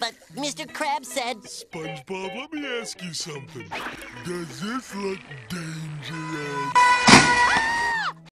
but Mr. Krabs said... SpongeBob, let me ask you something. Does this look dangerous?